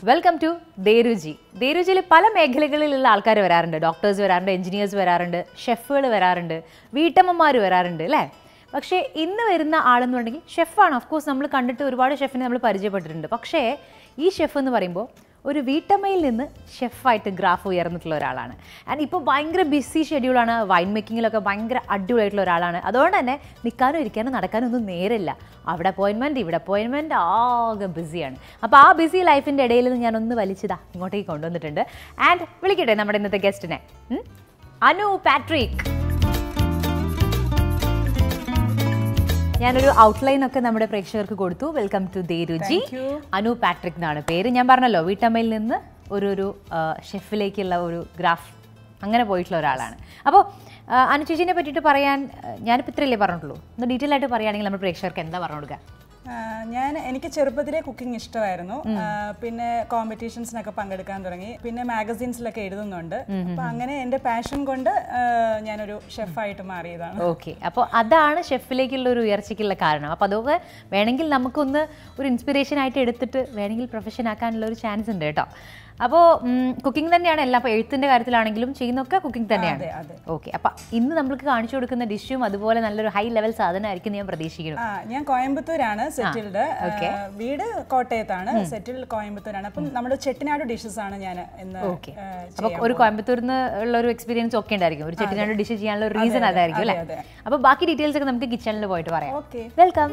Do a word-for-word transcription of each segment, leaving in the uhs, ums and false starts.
Welcome to Dhe Ruchi. Dhe Ruchi പല മേഖലകളിലുള്ള ആൾക്കാർ വരാറുണ്ട്. ഡോക്ടേഴ്സ് വരാറുണ്ട്, എഞ്ചിനീയേഴ്സ് വരാറുണ്ട്, ഷെഫുകൾ വരാറുണ്ട്, വീട്ടമ്മമാർ വരാറുണ്ട് അല്ലേ? പക്ഷേ ഇന്ന് വരുന്ന ആളെന്ന് പറഞ്ഞെങ്കിൽ ഷെഫാണ്. ഓഫ് കോഴ്സ് നമ്മൾ കണ്ടിട്ട് ഒരുപാട് ഷെഫിനെ നമ്മൾ പരിചയപ്പെട്ടിട്ടുണ്ട്. പക്ഷേ ഈ ഷെഫ് എന്ന് പറയുമ്പോൾ ഒരു വീട്ടമ്മയിൽ നിന്ന് ഷെഫായിട്ട് ഗ്രാഫ് ഉയർന്നിട്ടുള്ള ഒരാളാണ്. ആൻഡ് ഇപ്പോൾ ഭയങ്കര ബിസി ഷെഡ്യൂളാണ്. വൈൻ മേക്കിങ്ങിലൊക്കെ ഭയങ്കര അടിപൊളിയായിട്ടുള്ള ഒരാളാണ്. അതുകൊണ്ട് തന്നെ നിൽക്കാനും ഇരിക്കാനും നടക്കാനും ഒന്നും നേരില്ല. അവിടെ അപ്പോയിൻമെൻറ്റ്, ഇവിടെ അപ്പോയിൻമെൻറ്റ്, ആകെ ബിസിയാണ്. അപ്പോൾ ആ ബിസി ലൈഫിൻ്റെ ഇടയിൽ നിന്ന് ഞാനൊന്ന് വലിച്ചതാ ഇങ്ങോട്ടേക്ക് കൊണ്ടുവന്നിട്ടുണ്ട്. ആൻഡ് വിളിക്കട്ടെ നമ്മുടെ ഇന്നത്തെ ഗസ്റ്റിനെ, അനു പാട്രിക്. ഞാനൊരു ഔട്ട്ലൈൻ ഒക്കെ നമ്മുടെ പ്രേക്ഷകർക്ക് കൊടുത്തു. വെൽക്കം ടു ദേ രുചി. അനു പാട്രിക് എന്നാണ് പേര്. ഞാൻ പറഞ്ഞല്ലോ വീട്ടമ്മയിൽ നിന്ന് ഒരു ഒരു ഷെഫിലേക്കുള്ള ഒരു ഗ്രാഫ് അങ്ങനെ പോയിട്ടുള്ള ഒരാളാണ്. അപ്പോൾ അനു ചേച്ചീനെ പറ്റിയിട്ട് പറയാൻ ഞാനിപ്പോൾ ഇത്രയല്ലേ പറഞ്ഞിട്ടുള്ളൂ. ഒന്ന് ഡീറ്റെയിൽ ആയിട്ട് പറയുകയാണെങ്കിൽ നമ്മൾ പ്രേക്ഷകർക്ക് എന്താ പറഞ്ഞു കൊടുക്കുക? ഞാൻ എനിക്ക് ചെറുപ്പത്തിലെ കുക്കിംഗ് ഇഷ്ടമായിരുന്നു. പിന്നെ കോമ്പറ്റീഷൻസിനൊക്കെ പങ്കെടുക്കാൻ തുടങ്ങി. പിന്നെ മാഗസീൻസിലൊക്കെ എഴുതുന്നുണ്ട്. അപ്പൊ അങ്ങനെ എന്റെ പാഷൻ കൊണ്ട് ഞാനൊരു ഷെഫായിട്ട് മാറിയതാണ്. ഓക്കെ, അപ്പോൾ അതാണ് ഷെഫിലേക്കുള്ള ഒരു ഉയർച്ചയ്ക്കുള്ള കാരണം. അപ്പോൾ അതൊക്കെ വേണമെങ്കിൽ നമുക്കൊന്ന് ഒരു ഇൻസ്പിറേഷൻ ആയിട്ട് എടുത്തിട്ട് വേണമെങ്കിൽ പ്രൊഫഷൻ ആക്കാനുള്ള ഒരു ചാൻസ് ഉണ്ട് കേട്ടോ. അപ്പോൾ കുക്കിംഗ് തന്നെയാണ് എല്ലാം. അപ്പോൾ എഴുത്തിൻ്റെ കാര്യത്തിലാണെങ്കിലും ചെയ്യുന്നൊക്കെ കുക്കിംഗ് തന്നെയാണ്. ഓക്കെ, അപ്പം ഇന്ന് നമ്മൾക്ക് കാണിച്ചു കൊടുക്കുന്ന ഡിഷും അതുപോലെ നല്ലൊരു ഹൈ ലെവൽ സാധനമായിരിക്കും ഞാൻ പ്രതീക്ഷിക്കുന്നു. ഞാൻ കോയമ്പത്തൂരാണ് സെറ്റിൽഡ്. വീട് കോട്ടയത്താണ്, സെറ്റിൽ കോയമ്പത്തൂരാണ്. അപ്പം നമ്മുടെ ചെട്ടിനാട് ഡിഷസ് ആണ് ഞാൻ ഇന്ന്. ഓക്കെ, അപ്പോൾ ഒരു കോയമ്പത്തൂരിൽ നിന്ന് ഉള്ള ഒരു എക്സ്പീരിയൻസ് ഒക്കെ ഉണ്ടായിരിക്കും ഒരു ചെട്ടിനാട് ഡിഷ് ചെയ്യാനുള്ള ഒരു റീസൺ അതായിരിക്കും അല്ലേ? അപ്പോൾ ബാക്കി ഡീറ്റെയിൽസ് ഒക്കെ നമുക്ക് കിച്ചണിൽ പോയിട്ട് പറയാം. Okay, welcome.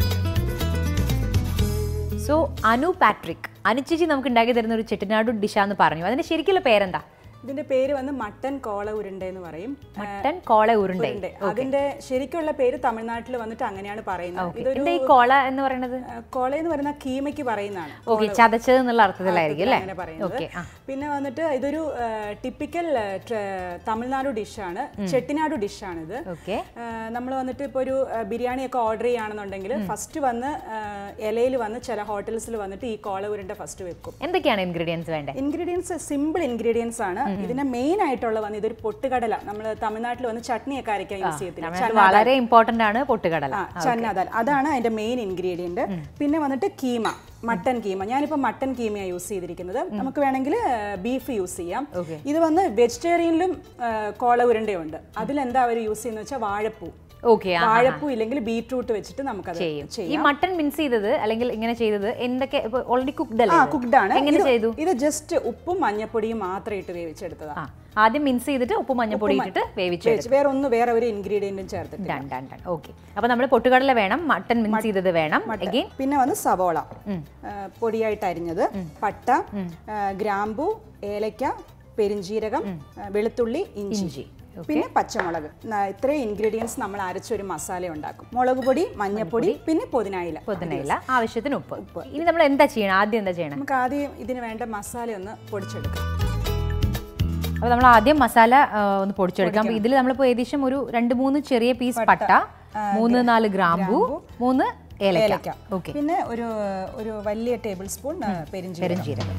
So Anu Patrick, Anu ചേച്ചി നമുക്ക് ഉണ്ടാക്കി തരുന്ന ഒരു ചെട്ടിനാട് ഡിഷാന്ന് പറഞ്ഞു. അതിന്റെ ശരിക്കുള്ള പേരെന്താ? ഇതിന്റെ പേര് വന്ന് മട്ടൻ കോള ഉരുണ്ടൈ എന്ന് പറയും. മട്ടൻ കോള ഉരുണ്ടൈ. അതിന്റെ ശരിക്കുള്ള പേര് തമിഴ്നാട്ടിൽ വന്നിട്ട് അങ്ങനെയാണ് പറയുന്നത്. ഇതൊരു കോള എന്ന് പറയുന്നത്, കോള എന്ന് പറയുന്ന കീമയ്ക്ക് പറയുന്നതാണ്. ഓക്കെ, ചതച്ചത് എന്നുള്ള അർത്ഥത്തിലായിരിക്കും അല്ലേ? അങ്ങനെ പറയുന്നത്. പിന്നെ വന്നിട്ട് ഇതൊരു ടിപ്പിക്കൽ തമിഴ്നാടു ഡിഷാണ്, ചെട്ടിനാടു ഡിഷാണ് ഇത്. നമ്മൾ വന്നിട്ട് ഇപ്പൊ ഒരു ബിരിയാണി ഒക്കെ ഓർഡർ ചെയ്യുകയാണെന്നുണ്ടെങ്കിൽ ഫസ്റ്റ് വന്ന് ഇലയിൽ വന്ന് ചില ഹോട്ടൽസിൽ വന്നിട്ട് ഈ കോള ഉരുണ്ട ഫസ്റ്റ് വെക്കും. എന്തൊക്കെയാണ് ഇൻഗ്രീഡിയൻസ് വേണ്ടത്? ഇൻഗ്രീഡിയൻസ് സിമ്പിൾ ഇൻഗ്രീഡിയൻസ് ആണ്. ഇതിന്റെ മെയിൻ ആയിട്ടുള്ള വന്ന് ഇതൊരു പൊട്ടുകടല. നമ്മൾ തമിഴ്നാട്ടിൽ വന്ന് ചട്നിയൊക്കെ അരയ്ക്കാൻ യൂസ് ചെയ്യത്തില്ല, വളരെ ഇമ്പോർട്ടന്റ് ആണ് പൊട്ടുകടല, ചന്നാദാൽ. അതാണ് അതിന്റെ മെയിൻ ഇൻഗ്രീഡിയന്റ്. പിന്നെ വന്നിട്ട് കീമ, മട്ടൻ കീമ. ഞാനിപ്പോ മട്ടൻ കീമയാണ് യൂസ് ചെയ്തിരിക്കുന്നത്. നമുക്ക് വേണമെങ്കിൽ ബീഫ് യൂസ് ചെയ്യാം. ഇത് വന്ന് വെജിറ്റേറിയനിലും കോള ഉരുണ്ടയുണ്ട്. അതിലെന്താ അവർ യൂസ് ചെയ്യുന്നത് വെച്ചാൽ വാഴപ്പൂ. വാഴപ്പൂ ഇല്ലെങ്കിൽ ബീറ്റ്റൂട്ട് വെച്ചിട്ട് നമുക്ക് ചെയ്യും. ഈ മട്ടൺ മിൻസ് ചെയ്തത് അല്ലെങ്കിൽ ഇങ്ങനെ ചെയ്തത് എന്തൊക്കെ ഓൾറെഡി കുക്ക്ഡ് അല്ലേ? കുക്ക്ഡ് ആണ്. എങ്ങനെ ചെയ്തു? ഇത് ജസ്റ്റ് ഉപ്പും മഞ്ഞപ്പൊടിയും മാത്രം ഇട്ട് വേവിച്ചെടുത്തതാണ്. ആദ്യം മിൻസ് ചെയ്തിട്ട് ഉപ്പും മഞ്ഞപ്പൊടി ഇട്ടിട്ട് വേവിച്ചെടുത്തു. വേറെ ഒന്നും വേറെ ഒരു ഇൻഗ്രീഡിയന്റും ചേർത്തിട്ട്. ഓക്കെ, അപ്പൊ നമ്മൾ പൊട്ടുകടല വേണം, മട്ടൺ മിൻസ് ചെയ്തത് വേണം. പിന്നെ വന്ന് സവോള പൊടിയായിട്ട് അരിഞ്ഞത്, പട്ട, ഗ്രാമ്പു, ഏലക്ക, പെരിഞ്ജീരകം, വെളുത്തുള്ളി, ഇഞ്ചി, പിന്നെ പച്ചമുളക്. ഇത്രയും ഇൻഗ്രീഡിയൻസ് നമ്മൾ അരച്ചൊരു മസാല ഉണ്ടാക്കും. മുളക് പൊടി, മഞ്ഞപ്പൊടി, പിന്നെ പുതിനയില. പുതിനയില, ആവശ്യത്തിന് ഉപ്പ്. ഉപ്പ് ഇനി നമ്മൾ എന്താ ചെയ്യണം? ആദ്യം എന്താ ചെയ്യണം? നമുക്ക് ആദ്യം ഇതിന് വേണ്ട മസാല ഒന്ന് പൊടിച്ചെടുക്കാം. അപ്പോൾ നമ്മൾ ആദ്യം മസാല ഒന്ന് പൊടിച്ചെടുക്കാം. ഇതിൽ നമ്മളിപ്പോൾ ഏകദേശം ഒരു രണ്ട് മൂന്ന് ചെറിയ പീസ് പട്ട, മൂന്ന് നാല് ഗ്രാമ്പു, മൂന്ന് ഏലക്ക, ഓക്കെ, പിന്നെ ഒരു ഒരു വലിയ ടേബിൾ സ്പൂൺ പെരിഞ്ജീരകം.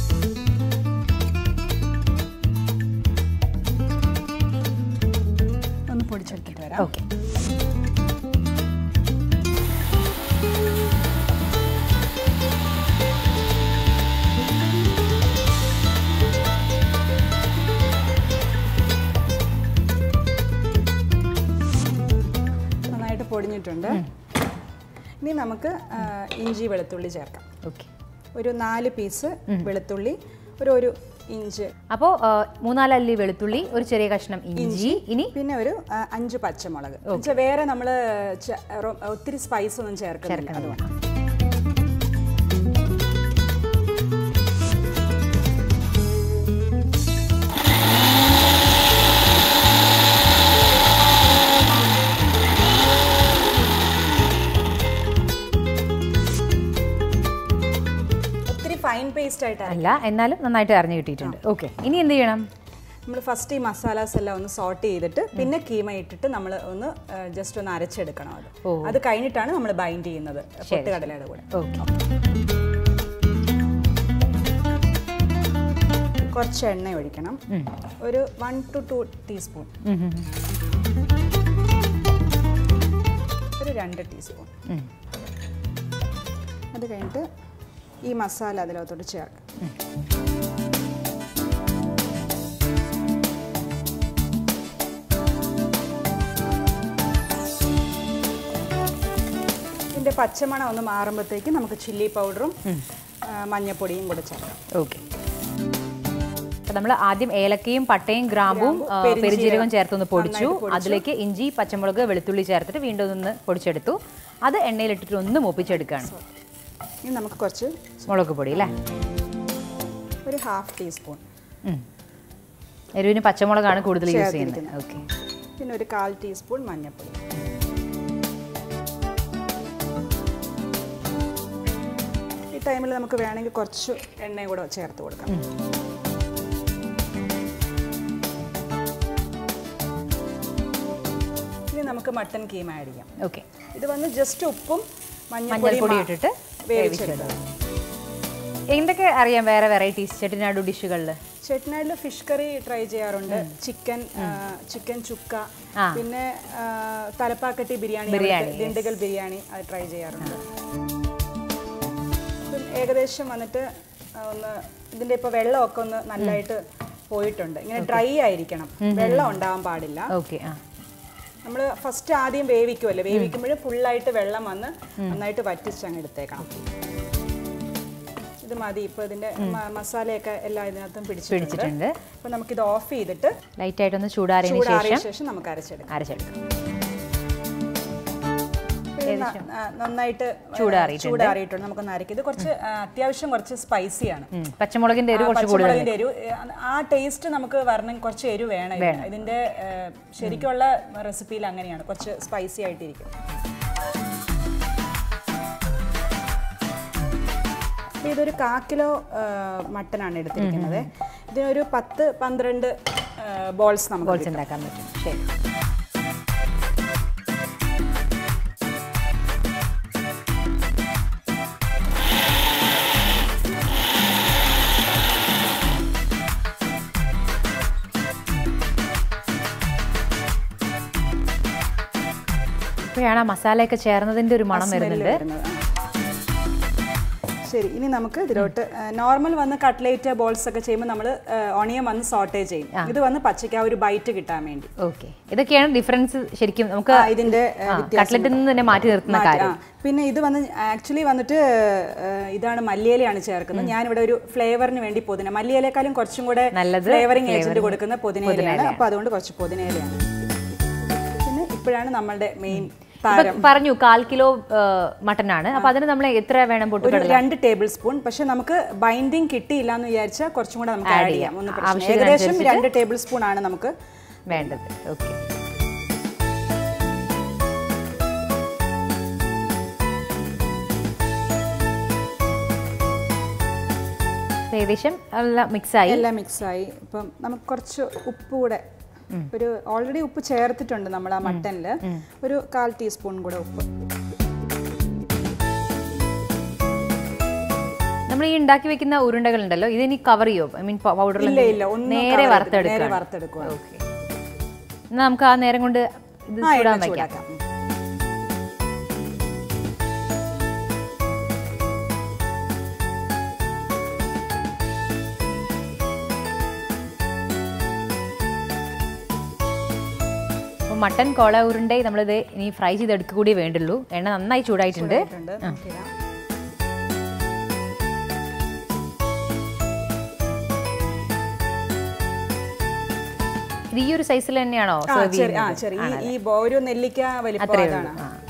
ഒന്ന് പൊടിച്ചെടുത്തിട്ട് വരാം. ഓക്കെ, പൊടിഞ്ഞിട്ടുണ്ട്. ഇനി നമുക്ക് ഇഞ്ചി വെളുത്തുള്ളി ചേർക്കാം. ഓക്കെ, ഒരു നാല് പീസ് വെളുത്തുള്ളി, ഒരു ഒരു ഇഞ്ച്. അപ്പോൾ മൂന്നാലല്ലി വെളുത്തുള്ളി, ഒരു ചെറിയ കഷ്ണം ഇഞ്ചി, ഇനി പിന്നെ ഒരു അഞ്ച് പച്ചമുളക്. വേറെ നമ്മൾ ഒത്തിരി സ്പൈസ് ഒന്നും ചേർക്കുന്നില്ല, അതുകൊണ്ട്. ഫൈൻ പേസ്റ്റ് ആയിട്ടല്ല, എന്നാലും നന്നായിട്ട് അരിഞ്ഞു കിട്ടിയിട്ടുണ്ട്. ഓക്കെ, ഇനി എന്ത് ചെയ്യണം? നമ്മൾ ഫസ്റ്റ് ഈ മസാലാസ് എല്ലാം ഒന്ന് സോട്ട് ചെയ്തിട്ട് പിന്നെ കീമ ഇട്ടിട്ട് നമ്മൾ ഒന്ന് ജസ്റ്റ് ഒന്ന് അരച്ചെടുക്കണം. അത് അത് കഴിഞ്ഞിട്ടാണ് നമ്മൾ ബൈൻഡ് ചെയ്യുന്നത് പൊട്ടുകടലയുടെ കൂടെ. കുറച്ച് എണ്ണ ഒഴിക്കണം, ഒരു വൺ ടു ടു ടീസ്പൂൺ, ഒരു രണ്ട് ടീസ്പൂൺ. അത് കഴിഞ്ഞിട്ട് ഈ മസാല അതിലോട്ട് ചേർക്കാം. ഇതിന്റെ പച്ചമണം ഒന്ന് മാറുമ്പോഴത്തേക്ക് നമുക്ക് ചില്ലി പൗഡറും മഞ്ഞപ്പൊടിയും കൂടെ ചേർക്കാം. ഓക്കെ. നമ്മൾ ആദ്യം ഏലക്കയും പട്ടയും ഗ്രാമ്പും പെരുംജീരകവും ചേർത്തൊന്ന് പൊടിച്ചു. അതിലേക്ക് ഇഞ്ചി പച്ചമുളക് വെളുത്തുള്ളി ചേർത്തിട്ട് വീണ്ടും ഒന്ന് പൊടിച്ചെടുത്തു. അത് എണ്ണയിലിട്ടിട്ട് ഒന്ന് മൂപ്പിച്ചെടുക്കുകയാണ്. ഇനി നമുക്ക് കുറച്ച് മുളക് പൊടി അല്ലേ, ഒരു ഹാഫ് ടീസ്പൂൺ. എരിവിന് പച്ചമുളകാണ് കൂടുതൽ യൂസ് ചെയ്യുന്നത്. ഓക്കെ. പിന്നെ ഒരു കാൽ ടീസ്പൂൺ മഞ്ഞൾപ്പൊടി. ഈ ടൈമിൽ നമുക്ക് വേണമെങ്കിൽ കുറച്ച് എണ്ണയും കൂടെ ചേർത്ത് കൊടുക്കാം. ഇനി നമുക്ക് മട്ടൻ കീമ ആഡ് ചെയ്യാം. ഓക്കെ. ഇത് വന്ന് ജസ്റ്റ് ഉപ്പും മഞ്ഞൾപ്പൊടി ഇട്ടിട്ട് വേവിച്ചെടുക്കാം. എന്തൊക്കെ അറിയാം വേറെ വെറൈറ്റീസ് ചെട്ടിനാട് ഡിഷുകളിൽ? ചെട്ടിനാടിൽ ഫിഷ് കറി ട്രൈ ചെയ്യാറുണ്ട്, ചിക്കൻ ചിക്കൻ ചുക്ക, പിന്നെ തലപ്പാക്കട്ടി ബിരിയാണി, ദിണ്ടുകൽ ബിരിയാണി അത് ട്രൈ ചെയ്യാറുണ്ട്. ഏകദേശം വന്നിട്ട് ഒന്ന് ഇതിൻ്റെ ഇപ്പോൾ വെള്ളമൊക്കെ ഒന്ന് നല്ലതായിട്ട് പോയിട്ടുണ്ട്. ഇങ്ങനെ ഡ്രൈ ആയിരിക്കണം, വെള്ളം ഉണ്ടാവാൻ പാടില്ല. ഓക്കെ. നമ്മൾ ഫസ്റ്റ് ആദ്യം വേവിക്കുമല്ലോ, വേവിക്കുമ്പോഴും ഫുള്ളായിട്ട് വെള്ളം വന്ന് നന്നായിട്ട് വറ്റിച്ചങ്ങ് എടുത്തേക്കണം. ഇത് മതി. ഇപ്പോൾ ഇതിൻ്റെ മസാലയൊക്കെ എല്ലാം ഇതിനകത്തും പിടിച്ചിട്ടുണ്ട്. അപ്പോൾ നമുക്കിത് ഓഫ് ചെയ്തിട്ട് ലൈറ്റായിട്ടൊന്ന് ചൂടാറിയ ശേഷം നമുക്ക് അരച്ചെടുക്കാം. അരച്ചെടുക്കാം. നന്നായിട്ട് ചൂടാറിയിട്ടുണ്ട്. നമുക്കൊന്ന് അരയ്ക്കും. ഇത് കുറച്ച് അത്യാവശ്യം കുറച്ച് സ്പൈസിയാണ്. പച്ചമുളകിന്റെ എരിവ് പച്ചമുളകിന്റെ എരിവ് ആ ടേസ്റ്റ് നമുക്ക് വരണം. കുറച്ച് എരിവ് വേണം. ഇതിന്റെ ശരിക്കുള്ള റെസിപ്പിയിൽ അങ്ങനെയാണ്, കുറച്ച് സ്പൈസി ആയിട്ടിരിക്കും. ഇതൊരു കാ കിലോ മട്ടനാണ് എടുത്തിരിക്കുന്നത്. ഇതിനൊരു പത്ത് പന്ത്രണ്ട് ബോൾസ് നമുക്ക് ഉണ്ടാക്കാൻ പറ്റും. ശരി. ഇപ്പോഴാണ് ആ മസാലയൊക്കെ ചേർന്നതിന്റെ ഒരു മണം വരുന്നുണ്ട്. ശരി, ഇനി നമുക്ക് ഇതിലോട്ട് നോർമൽ വന്ന് കട്ട്ലേറ്റ് ബോൾസ് ഒക്കെ ചെയ്യുമ്പോൾ നമ്മൾ ഓണിയൻ വന്ന് സോട്ടേ ചെയ്യും. ഇത് വന്ന് പച്ചയ്ക്ക് ആ ഒരു ബൈറ്റ് കിട്ടാൻ വേണ്ടി. ഓക്കെ. ഇതൊക്കെയാണ് ഡിഫറൻസ് ശരിക്കും നമുക്ക് ഇതിന്റെ കട്ട്ലറ്റിൽ നിന്ന് തന്നെ മാറ്റി നിർത്തുന്ന കാര്യം. പിന്നെ ഇത് വന്ന് ആക്ച്വലി വന്നിട്ട് ഇതാണ് മല്ലിയിലയാണ് ചേർക്കുന്നത്. ഞാനിവിടെ ഒരു ഫ്ലേവറിന് വേണ്ടി പുതിന, മല്ലിയിലേക്കാളും കുറച്ചും കൂടെ ഫ്ലേവറിങ് ഏജന്റ് കൊടുക്കുന്ന പുതിനയിലയാണ്. അപ്പോൾ അതുകൊണ്ട് കുറച്ച് പുതിനയിലയാണ്. പിന്നെ ഇപ്പോഴാണ് നമ്മളുടെ മെയിൻ പറഞ്ഞു കാൽ കിലോ മട്ടൺ ആണ്. അപ്പൊ അതിന് നമ്മൾ എത്ര വേണം? ഒരു രണ്ട് ടേബിൾ സ്പൂൺ. പക്ഷെ നമുക്ക് ബൈൻഡിങ് കിട്ടിയില്ല എന്ന് വിചാരിച്ചാൽ കുറച്ചും കൂടെ നമുക്ക് ആഡ് ചെയ്യാം. ഏകദേശം രണ്ട് ടേബിൾ സ്പൂൺ ആണ് നമുക്ക് വേണ്ടത്. ഓക്കെ. ഏകദേശം എല്ലാം മിക്സായി എല്ലാം മിക്സായി ഇപ്പം നമുക്ക് കുറച്ച് ഉപ്പ് കൂടെ, ഒരു ഓൾറെഡി ഉപ്പ് ചേർത്തിട്ടുണ്ട് നമ്മൾ ആ മട്ടനിൽ, ഒരു കാൽ ടീസ്പൂൺ കൂടെ ഉപ്പ്. നമ്മൾ ഈ ഉണ്ടാക്കി വെക്കുന്ന ഉരുണ്ടകൾ ഉണ്ടല്ലോ, ഇതിനി കവർ ചെയ്യോ? ഐ മീൻ പൗഡറിൽ നേരെ വറുത്തെടുക്കുക. ഓക്കെ. എന്നാൽ നമുക്ക് ആ നേരം കൊണ്ട് ഇത് ചൂടാൻ വയ്ക്കാം. മട്ടൻ കോള ഉരുണ്ടൈ നമ്മളിത് ഇനി ഫ്രൈ ചെയ്തെടുക്കുക കൂടി വേണ്ടുള്ളൂ. എണ്ണ നന്നായി ചൂടായിട്ടുണ്ട്. ഇത് ഈ ഒരു സൈസിൽ തന്നെയാണോ? ഈ ഒരു നെല്ലിക്ക വലിപ്പമാണ്.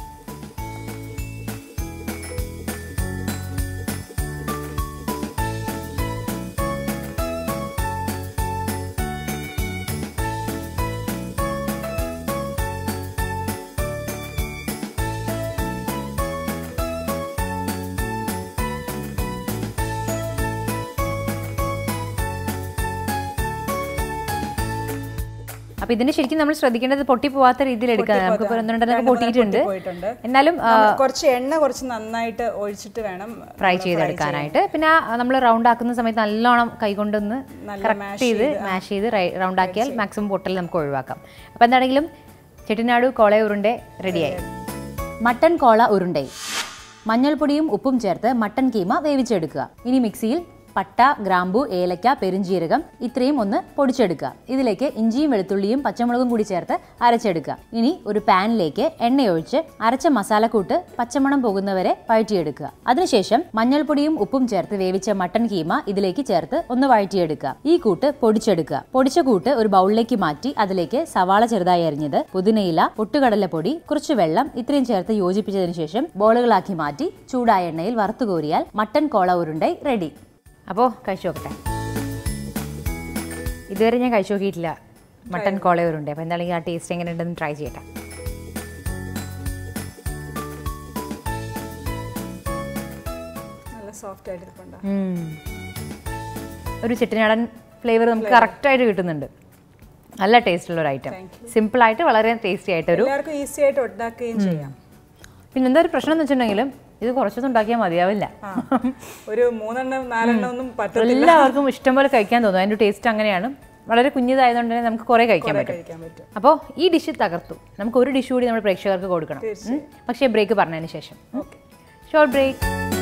അപ്പൊ ഇതിന് ശരിക്കും നമ്മൾ ശ്രദ്ധിക്കേണ്ടത് പൊട്ടി പോവാത്ത രീതിയിൽ എടുക്കാൻ. നമുക്ക് ഒന്നുണ്ടെന്നൊക്കെ പൊട്ടിയിട്ടുണ്ട്. എന്നാലും കുറച്ച് എണ്ണ കുറച്ച് നന്നായിട്ട് ഒഴിച്ചിട്ട് വേണം ഫ്രൈ ചെയ്തെടുക്കാനായിട്ട്. പിന്നെ നമ്മൾ റൗണ്ട് ആക്കുന്ന സമയത്ത് നല്ലോണം കൈകൊണ്ടൊന്ന് കറക്റ്റ് ചെയ്ത് മാഷ് ചെയ്ത് റൗണ്ട് ആക്കിയാൽ മാക്സിമം പൊട്ടൽ നമുക്ക് ഒഴിവാക്കാം. അപ്പൊ എന്താണെങ്കിലും ചെട്ടിനാട് കോള ഉരുണ്ടൈ റെഡിയായി. മട്ടൻ കോള ഉരുണ്ടൈ. മഞ്ഞൾപ്പൊടിയും ഉപ്പും ചേർത്ത് മട്ടൻ കീമ വേവിച്ചെടുക്കുക. ഇനി മിക്സിയിൽ പട്ട, ഗ്രാമ്പു, ഏലക്ക, പെരുംജീരകം ഇത്രയും ഒന്ന് പൊടിച്ചെടുക്കുക. ഇതിലേക്ക് ഇഞ്ചിയും വെളുത്തുള്ളിയും പച്ചമുളകും കൂടി ചേർത്ത് അരച്ചെടുക്കുക. ഇനി ഒരു പാനിലേക്ക് എണ്ണയൊഴിച്ച് അരച്ച മസാലക്കൂട്ട് പച്ചമണം പോകുന്നവരെ വഴറ്റിയെടുക്കുക. അതിനുശേഷം മഞ്ഞൾപ്പൊടിയും ഉപ്പും ചേർത്ത് വേവിച്ച മട്ടൻ കീമ ഇതിലേക്ക് ചേർത്ത് ഒന്ന് വഴറ്റിയെടുക്കുക. ഈ കൂട്ട് പൊടിച്ചെടുക്കുക. പൊടിച്ച കൂട്ട് ഒരു ബൗളിലേക്ക് മാറ്റി അതിലേക്ക് സവാള ചെറുതായി അരിഞ്ഞത്, പുതിനയില, പൊട്ടുകടലപ്പൊടി, കുറച്ച് വെള്ളം ഇത്രയും ചേർത്ത് യോജിപ്പിച്ചതിനു ശേഷം ബോളുകളാക്കി മാറ്റി ചൂടായ എണ്ണയിൽ വറുത്തുകോരിയാൽ മട്ടൻ കോള ഉരുണ്ടൈ റെഡി. അപ്പോൾ കഴിച്ചു നോക്കട്ടെ. ഇതുവരെ ഞാൻ കഴിച്ചു നോക്കിയിട്ടില്ല മട്ടൻ കോള ഉരുണ്ടൈ. അപ്പോൾ എന്താണെങ്കിൽ ആ ടേസ്റ്റ് എങ്ങനെയുണ്ടെന്ന് ട്രൈ ചെയ്യട്ടെ. നല്ല സോഫ്റ്റ് ആയിട്ട് ഒരു ചിട്ടനാടൻ ഫ്ലേവർ നമുക്ക് കറക്റ്റായിട്ട് കിട്ടുന്നുണ്ട്. നല്ല ടേസ്റ്റുള്ള ഒരു ഐറ്റം. സിമ്പിളായിട്ട് വളരെ ടേസ്റ്റി ആയിട്ടൊരു ഈസി ആയിട്ട് ഉണ്ടാക്കുകയും ചെയ്യാം. പിന്നെ എന്താ ഒരു പ്രശ്നം എന്ന് വെച്ചിട്ടുണ്ടെങ്കിലും ഇത് കുറച്ചൊന്നും ഉണ്ടാക്കിയാൽ മതിയാവില്ല. ഒരു മൂന്നെണ്ണം നാലെണ്ണം ഒന്നും പറ്റില്ല. എല്ലാവർക്കും ഇഷ്ടംപോലെ കഴിക്കാൻ തോന്നും. അതിൻ്റെ ടേസ്റ്റ് അങ്ങനെയാണ്. വളരെ കുഞ്ഞിതായതുകൊണ്ട് തന്നെ നമുക്ക് കുറേ കഴിക്കാൻ പറ്റും. അപ്പോൾ ഈ ഡിഷ് തകർത്തു. നമുക്ക് ഒരു ഡിഷ് കൂടി നമ്മുടെ പ്രേക്ഷകർക്ക് കൊടുക്കണം. പക്ഷേ ബ്രേക്ക് പറഞ്ഞതിന് ശേഷം. Short break.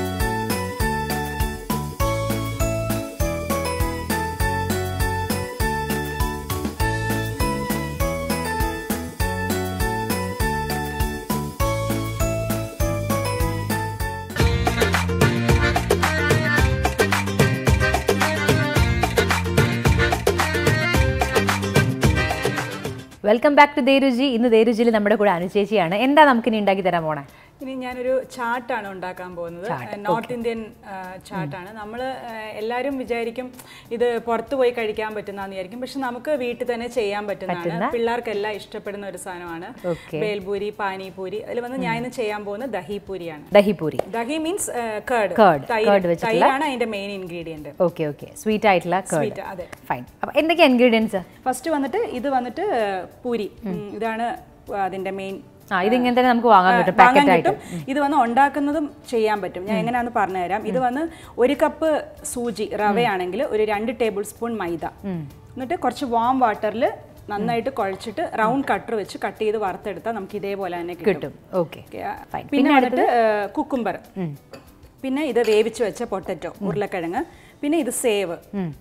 Welcome back to the Ruchi. ഇന്ന് ദേ രുചിയിൽ നമ്മുടെ കൂടെ അനുചേച്ചിയാണ്. എന്താ നമുക്കിനി ഉണ്ടാക്കി തരാൻ പോണേ? ഇനി ഞാനൊരു ചാട്ടാണ് ഉണ്ടാക്കാൻ പോകുന്നത്. നോർത്ത് ഇന്ത്യൻ ചാട്ടാണ്. നമ്മൾ എല്ലാവരും വിചാരിക്കും ഇത് പുറത്തു പോയി കഴിക്കാൻ പറ്റുന്നതെന്ന് വിചാരിക്കും. പക്ഷെ നമുക്ക് വീട്ടിൽ തന്നെ ചെയ്യാൻ പറ്റുന്നതാണ്. പിള്ളേർക്കെല്ലാം ഇഷ്ടപ്പെടുന്ന ഒരു സാധനമാണ് ബേൽപൂരി, പാനിപൂരി. അതിൽ വന്ന് ഞാൻ ഇന്ന് ചെയ്യാൻ പോകുന്നത് ദഹി പൂരിയാണ്. Dahi puri, dahi means curd. തൈരാണ് അതിന്റെ main ingredient. Okay okay sweet ആയിട്ടുള്ള കേർഡ്. അതെ, ഫൈൻ. അപ്പോൾ എന്തൊക്കെയാ ഇൻഗ്രീഡിയൻസ്? ഫസ്റ്റ് വന്നിട്ട് ഇത് വന്നിട്ട് പൂരി. ഇതാണ് അതിന്റെ മെയിൻ. ഇതിങ്ങനെ തന്നെ നമുക്ക് വാങ്ങാൻ പറ്റും, പാക്കറ്റ് ആയിട്ട്. ഇത് വന്ന് ഉണ്ടാക്കുന്നതും ചെയ്യാൻ പറ്റും. ഞാൻ എങ്ങനെയാന്ന് പറഞ്ഞുതരാം. ഇത് വന്ന് ഒരു കപ്പ് സൂചി റവയാണെങ്കിൽ ഒരു രണ്ട് ടേബിൾ സ്പൂൺ മൈദ, എന്നിട്ട് കുറച്ച് വാം വാട്ടറിൽ നന്നായിട്ട് കുഴച്ചിട്ട് റൗണ്ട് കട്ടർ വെച്ച് കട്ട് ചെയ്ത് വറുത്തെടുത്താൽ നമുക്ക് ഇതേപോലെ തന്നെ കിട്ടും. പിന്നെ വന്നിട്ട് കുക്കുംബർ, പിന്നെ ഇത് വേവിച്ച് വെച്ച പൊട്ടറ്റോ, ഉരുളക്കിഴങ്ങ്, പിന്നെ ഇത് സേവ്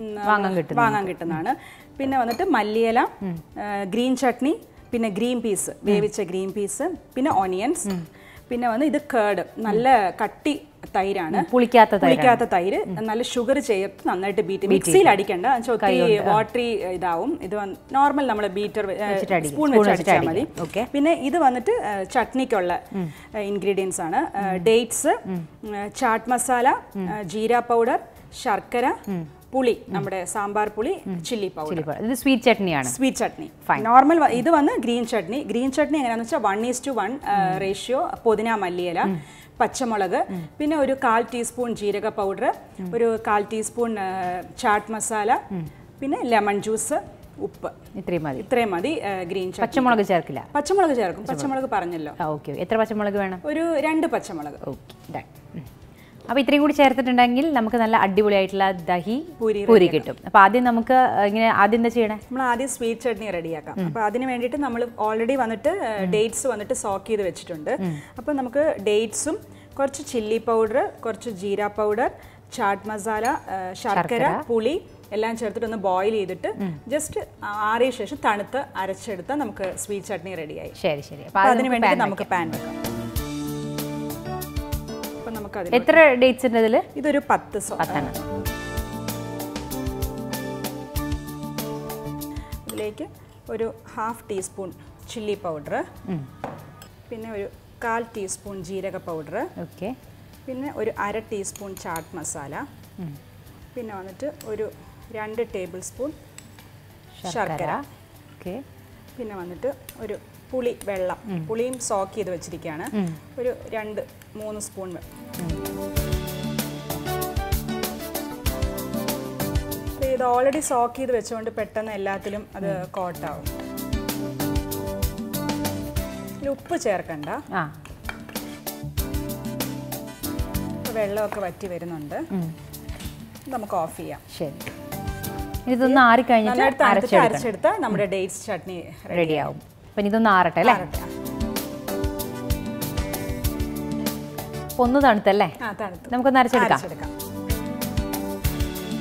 വാങ്ങാൻ കിട്ടുന്നതാണ്. പിന്നെ വന്നിട്ട് മല്ലിയില, ഗ്രീൻ ചട്നി, പിന്നെ ഗ്രീൻ പീസ്, വേവിച്ച ഗ്രീൻ പീസ്, പിന്നെ ഓണിയൻസ്, പിന്നെ വന്ന് ഇത് കേർഡ്, നല്ല കട്ടി തൈരാണ്, പുളിക്കാത്ത പുളിക്കാത്ത തൈര്, നല്ല ഷുഗർ ചേർത്ത് നന്നായിട്ട് ബീറ്റ്, മിക്സിയിൽ അടിക്കണ്ട, ഒത്തിരി വാട്ടറി ഇതാവും. ഇത് നോർമൽ നമ്മൾ ബീറ്റർ സ്പൂൺ വെച്ച് അടിച്ചാൽ മതി. പിന്നെ ഇത് വന്നിട്ട് ചട്നിക്കുള്ള ഇൻഗ്രീഡിയൻസ് ആണ്. ഡേറ്റ്സ്, ചാട്ട് മസാല, ജീര പൗഡർ, ശർക്കര, പുളി, നമ്മുടെ സാമ്പാർ പുളി, ചില്ലി പൗഡർ. ഇത് സ്വീറ്റ് ചട്നിയാണ്. Sweet chutney normal. ഇത് വന്ന് ഗ്രീൻ ചട്നി. ഗ്രീൻ ചട്നി എങ്ങനെയാണെന്ന് വെച്ചാൽ one is to one ratio പുതിന, മല്ലിയില, പച്ചമുളക്, പിന്നെ ഒരു കാൽ ടീസ്പൂൺ ജീരക പൗഡർ, ഒരു കാൽ ടീസ്പൂൺ ചാട്ട് മസാല, പിന്നെ ലെമൺ ജ്യൂസ്, ഉപ്പ്. ഇത്രയും മതി. ഇത്രയും മതി. ഗ്രീൻ ചട്നി. പച്ചമുളക് ചേർക്കില്ല? പച്ചമുളക് ചേർക്കും. പച്ചമുളക് പറഞ്ഞല്ലോ. ഓക്കെ. എത്ര പച്ചമുളക് വേണം? ഒരു രണ്ട് പച്ചമുളക്. ഓക്കെ. അപ്പോൾ ഇത്രയും കൂടി ചേർത്തിട്ടുണ്ടെങ്കിൽ നമുക്ക് നല്ല അടിപൊളിയായിട്ടുള്ള ദഹി പൂരി കിട്ടും. അപ്പോൾ ആദ്യം നമുക്ക് ഇങ്ങനെ ആദ്യം എന്താ ചെയ്യണേ? നമ്മൾ ആദ്യം സ്വീറ്റ് ചട്നി റെഡിയാക്കാം. അപ്പോൾ അതിന് വേണ്ടിയിട്ട് നമ്മൾ ഓൾറെഡി വന്നിട്ട് ഡേറ്റ്സ് വന്നിട്ട് സോക്ക് ചെയ്ത് വെച്ചിട്ടുണ്ട്. അപ്പോൾ നമുക്ക് ഡേറ്റ്സും കുറച്ച് ചില്ലി പൗഡർ, കുറച്ച് ജീര പൗഡർ, ചാട്ട് മസാല, ശർക്കര, പുളി എല്ലാം ചേർത്തിട്ട് ഒന്ന് ബോയിൽ ചെയ്തിട്ട് ജസ്റ്റ് ആറിയ ശേഷം തണുത്ത് അരച്ചെടുത്താൽ നമുക്ക് സ്വീറ്റ് ചട്നി റെഡിയായി. ശരി ശരി. അപ്പോൾ അതിന് വേണ്ടിയിട്ട് നമുക്ക് പാൻ വെക്കാം. എത്ര ഡേറ്റ്സ് ഉണ്ട് ഇതിൽ? ഇതൊരു പത്ത് പത്തെണ്ണം. ഇതിലേക്ക് ഒരു ഹാഫ് ടീസ്പൂൺ ചില്ലി പൗഡർ, പിന്നെ ഒരു കാൽ ടീസ്പൂൺ ജീരക പൗഡർ, ഓക്കെ, പിന്നെ ഒരു അര ടീസ്പൂൺ ചാട്ട് മസാല, പിന്നെ വന്നിട്ട് ഒരു രണ്ട് ടേബിൾ സ്പൂൺ ശർക്കര, ഓക്കെ, പിന്നെ വന്നിട്ട് ഒരു പുളി വെള്ളം, പുളിയും സോക്ക് ചെയ്ത് വെച്ചിരിക്കുകയാണ്, ഒരു രണ്ട് മൂന്ന് സ്പൂൺ. ഇത് ഓൾറെഡി സോക്ക് ചെയ്ത് വെച്ചുകൊണ്ട് പെട്ടെന്ന് എല്ലാത്തിലും അത് കോട്ടാവും. ഉപ്പ് ചേർക്കണ്ട. വെള്ളമൊക്കെ വറ്റി വരുന്നുണ്ട്. നമുക്ക് ഓഫ് ചെയ്യാം. ശരി. ഇതൊന്ന് ആറി കഴിഞ്ഞിട്ട് അരച്ചെടുത്താൽ നമ്മുടെ ഡേറ്റ്സ് ചട്നി റെഡിയാവും. അപ്പം ഇതൊന്ന് ആറട്ടെ അല്ലേ? ഒന്ന് തണുത്തല്ലേ? നമുക്കൊന്ന് അരച്ചെടുക്കാം.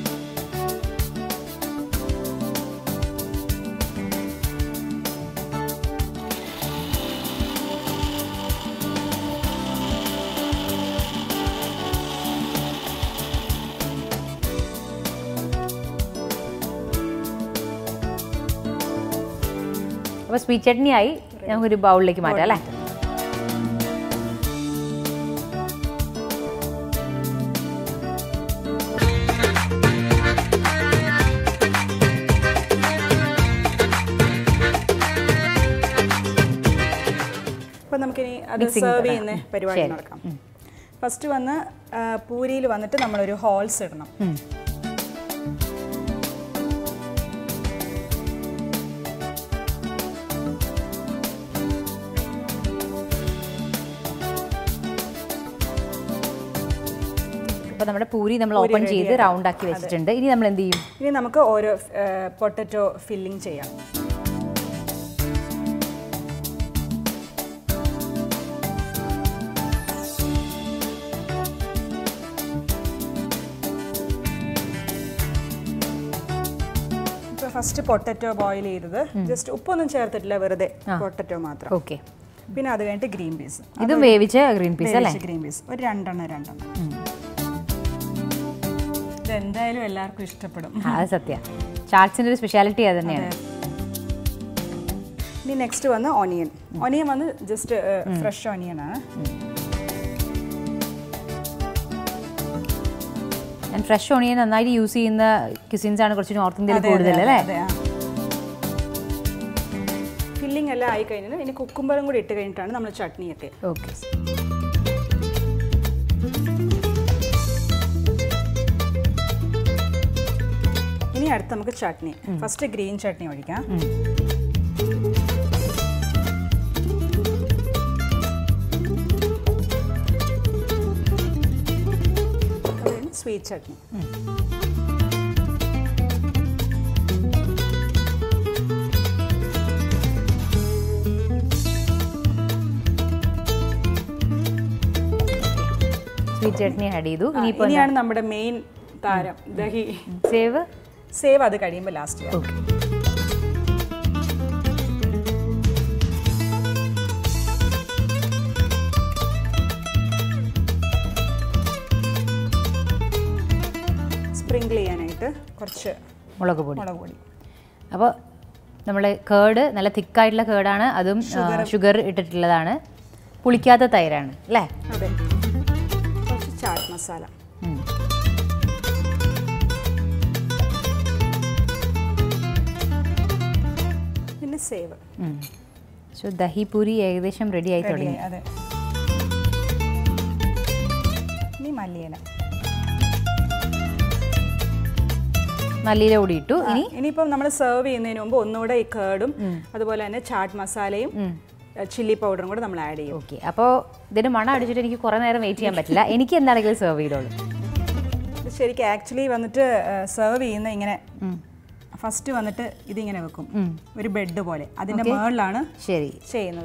അപ്പോൾ സ്വീറ്റ് ചട്നി ആയി, നമുക്കൊരു ബൗളിലേക്ക് മാറ്റാം അല്ലേ? അപ്പോൾ നമുക്കിനി അത് സെർവ് ചെയ്യുന്ന പരിപാടി നടക്കാം. ഫസ്റ്റ് വന്ന് പൂരിയിൽ വന്നിട്ട് നമ്മളൊരു ഹോൾസ് ഇടണം. അപ്പോൾ നമ്മുടെ പൂരി നമ്മൾ ഓപ്പൺ ചെയ്ത് റൗണ്ട് ആക്കി വെച്ചിട്ടുണ്ട്. ഇനി നമ്മൾ എന്ത് ചെയ്യും? ഇനി നമുക്ക് ഓരോ പൊട്ടറ്റോ ഫില്ലിംഗ് ചെയ്യാം. ഫസ്റ്റ് പൊട്ടറ്റോ ബോയിൽ ചെയ്തത്, ജസ്റ്റ് ഉപ്പൊന്നും ചേർത്തിട്ടില്ല, വെറുതെ പൊട്ടറ്റോ മാത്രം. ഓക്കെ. പിന്നെ അത് കഴിഞ്ഞിട്ട് ഗ്രീൻ പീസ്, ഇത് വേവിച്ച ഗ്രീൻ പീസ് അല്ലേ? ഗ്രീൻ പീസ് ഒരു രണ്ടെണ്ണം രണ്ടെണ്ണം ഇതെന്തായാലും എല്ലാവർക്കും ഇഷ്ടപ്പെടും. അത് സത്യം, ചാട്സിന്റെ ഒരു സ്പെഷ്യാലിറ്റി അത് തന്നെയാണ്. ഇനി നെക്സ്റ്റ് വന്ന് ഓണിയൻ. ഓണിയൻ വന്ന് ജസ്റ്റ് ഫ്രഷ് ഓണിയൻ ആണ്. ഫ്രഷ് ഓണിയൻ നന്നായിട്ട് യൂസ് ചെയ്യുന്ന ക്യൂസിൻസ് ആണ് കുറച്ച് നോർത്ത് ഇന്ത്യയിൽ കൂടുതൽ അല്ലേ? ഫില്ലിംഗ് എല്ലാം ആയി കഴിഞ്ഞാൽ ഇനി കുക്കുംബറും കൂടി ഇട്ട് കഴിഞ്ഞിട്ടാണ് നമ്മൾ ചട്നിയൊക്കെ. ഓക്കെ. ഇനി അടുത്ത് നമുക്ക് ചട്നി. ഫസ്റ്റ് ഗ്രീൻ ചട്നി ഒഴിക്കാം. Sweet chutney. Sweet chutney add ചെയ്തു. ഇനിയാണ് നമ്മുടെ മെയിൻ താരം ദഹി. സേവ് സേവ് അത് കഴിയുമ്പോൾ ലാസ്റ്റ്. ഓക്കെ. സ്പ്രിങ്കിൾ ചെയ്യാനായിട്ട് കുറച്ച് മുളക് പൊടി. മുളക് പൊടി. അപ്പോൾ നമ്മൾ കേർഡ് നല്ല തിക്കായിട്ടുള്ള കേർഡാണ്, അതും ഷുഗർ ഇട്ടിട്ടുള്ളതാണ്, പുളിക്കാത്ത തൈരാണ് അല്ലേ? അതെ. കുറച്ച് ചാറ്റ് മസാല. പിന്നെ സേവ്. സോ ദഹി പൂരി ഏകദേശം റെഡി ആയി തുടങ്ങി. അതെ. ഇനി മല്ലിയില. മല്ലിയില കൂടി ഇട്ടു. ഇനി ഇനിയിപ്പം നമ്മൾ സെർവ് ചെയ്യുന്നതിന് മുമ്പ് ഒന്നുകൂടെ ഈ കേർഡും അതുപോലെ തന്നെ ചാട്ട് മസാലയും ചില്ലി പൗഡറും കൂടെ നമ്മൾ ആഡ് ചെയ്യും. ഓക്കെ. അപ്പോൾ ഇതിന് മണം അടിച്ചിട്ട് എനിക്ക് കുറേ നേരം വെയിറ്റ് ചെയ്യാൻ പറ്റില്ല. എനിക്ക് എന്താണെങ്കിലും സെർവ് ചെയ്തോളൂ. ശരിക്കും ആക്ച്വലി വന്നിട്ട് സെർവ് ചെയ്യുന്ന ഇങ്ങനെ ഫസ്റ്റ് വന്നിട്ട് ഇതിങ്ങനെ വെക്കും, ഒരു ബെഡ് പോലെ. അതിൻ്റെ മുകളിലാണ് ശരി ചെയ്യുന്നത്.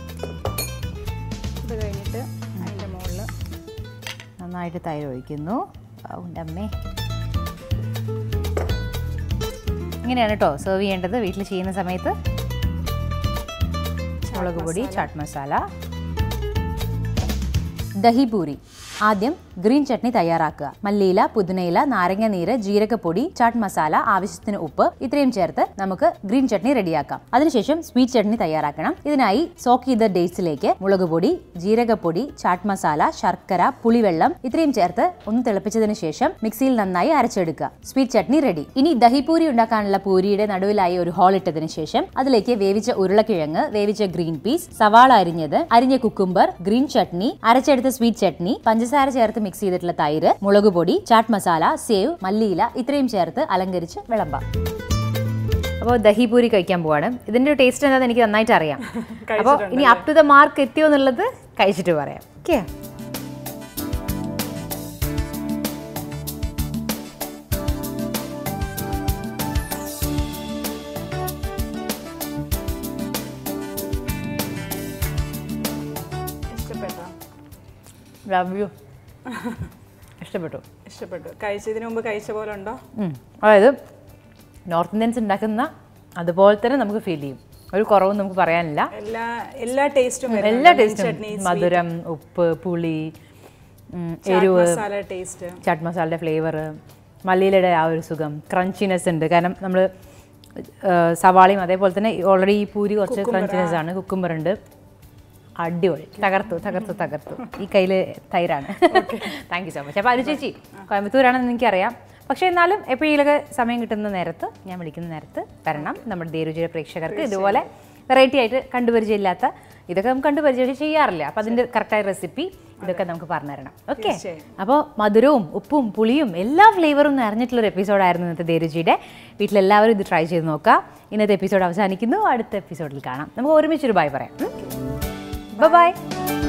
ഇത് കഴിഞ്ഞിട്ട് അതിൻ്റെ മുകളിൽ നന്നായിട്ട് തൈര് ഒഴിക്കുന്നു. അമ്മേ, ഇങ്ങനെയാണ് കേട്ടോ സെർവ് ചെയ്യേണ്ടത് വീട്ടിൽ ചെയ്യുന്ന സമയത്ത്. മുളക് പൊടി, ചാട്ട് മസാല. ദഹി പൂരി. ആദ്യം ഗ്രീൻ ചട്നി തയ്യാറാക്കുക. മല്ലിയില, പുതിനയില, നാരങ്ങ നീര്, ജീരകപ്പൊടി, ചാട്ട് മസാല, ആവശ്യത്തിന് ഉപ്പ് ഇത്രയും ചേർത്ത് നമുക്ക് ഗ്രീൻ ചട്നി റെഡിയാക്കാം. അതിനുശേഷം സ്വീറ്റ് ചട്നി തയ്യാറാക്കണം. ഇതിനായി സോക്ക് ചെയ്ത ഡേറ്റ്സിലേക്ക് മുളക് പൊടി, ജീരകപ്പൊടി, ചാട്ട് മസാല, ശർക്കര, പുളിവെള്ളം ഇത്രയും ചേർത്ത് ഒന്ന് തിളപ്പിച്ചതിന് ശേഷം മിക്സിയിൽ നന്നായി അരച്ചെടുക്കുക. Sweet chutney ready. ഇനി ദഹി പൂരി ഉണ്ടാക്കാനുള്ള പൂരിയുടെ നടുവിലായി ഒരു ഹോൾ ഇട്ടതിന് ശേഷം അതിലേക്ക് വേവിച്ച ഉരുളക്കിഴങ്ങ്, വേവിച്ച ഗ്രീൻ പീസ്, സവാള അരിഞ്ഞത്, അരിഞ്ഞ കുക്കുംബർ, ഗ്രീൻ ചട്നി, അരച്ചെടുത്ത സ്വീറ്റ് ചട്നി, പഞ്ചസാര ചേർത്ത് മിക്സ് ചെയ്തിട്ടുള്ള തൈര്, മുളക് പൊടി, ചാട്ട് മസാല, സേവ്, മല്ലിയില ഇത്രയും ചേർത്ത് അലങ്കരിച്ച് വിളമ്പാം. അപ്പോൾ ദഹി പൂരി കഴിക്കാൻ പോവാണ്. ഇതിന്റെ ടേസ്റ്റ് എന്താണെന്ന് എനിക്ക് നന്നായിട്ട് അറിയാം. അപ്പോൾ ഇനി അപ് ടു ദ മാർക്ക് എത്തിയോ എന്നുള്ളത് കഴിച്ചിട്ട് പറയാം. ഓക്കെ. Love you. ഇഷ്ടപ്പെട്ടു ഇഷ്ടപ്പെട്ടു കഴിച്ചതിന് മുമ്പ് കഴിച്ച പോലെ ഉണ്ടോ? അതായത് നോർത്ത് ഇന്ത്യൻസ് ഉണ്ടാക്കുന്ന അതുപോലെ തന്നെ നമുക്ക് ഫീൽ ചെയ്യും. ഒരു കുറവും നമുക്ക് പറയാനില്ല. എല്ലാ എല്ലാ ടേസ്റ്റും എല്ലാ ടേസ്റ്റും, മധുരം, ഉപ്പ്, പുളി, എരിവ്, ടേസ്റ്റ്, ചാട്ട് മസാലയുടെ ഫ്ലേവർ, മല്ലിയിലയുടെ ആ ഒരു സുഖം, ക്രഞ്ചിനെസ് ഉണ്ട്. കാരണം നമ്മൾ സവാളയും അതേപോലെ തന്നെ ഓൾറെഡി ഈ പൂരി കുറച്ച് ക്രഞ്ചിനെസ് ആണ്, കുക്കുംബർ ഉണ്ട്. അടിപൊളി, തകർത്തു തകർത്തു തകർത്തു. ഈ കയ്യിൽ തൈരാണ്. Thank you so much. അപ്പോൾ അനു ചേച്ചി കോയമ്പത്തൂരാണെന്ന് എനിക്കറിയാം, പക്ഷേ എന്നാലും എപ്പോഴെങ്കിലൊക്കെ സമയം കിട്ടുന്ന നേരത്ത്, ഞാൻ വിളിക്കുന്ന നേരത്ത് വരണം. നമ്മുടെ ധേ രുചിയുടെ പ്രേക്ഷകർക്ക് ഇതുപോലെ വെറൈറ്റി ആയിട്ട് കണ്ടുപരിചയമില്ലാത്ത, ഇതൊക്കെ നമുക്ക് കണ്ടുപരിചയം ചെയ്യാറില്ല, അപ്പോൾ അതിൻ്റെ കറക്റ്റായ റെസിപ്പി ഇതൊക്കെ നമുക്ക് പറഞ്ഞു തരണം. ഓക്കെ, അപ്പോൾ മധുരവും ഉപ്പും പുളിയും എല്ലാ ഫ്ലേവറും നിറഞ്ഞിട്ടുള്ളൊരു എപ്പിസോഡായിരുന്നു ഇന്നത്തെ ധേ രുചിയുടെ. വീട്ടിലെല്ലാവരും ഇത് ട്രൈ ചെയ്ത് നോക്കുക. ഇന്നത്തെ എപ്പിസോഡ് അവസാനിക്കുന്നു. അടുത്ത എപ്പിസോഡിൽ കാണാം. നമുക്ക് ഒരുമിച്ചൊരു ബൈ പറയാം. ബൈ.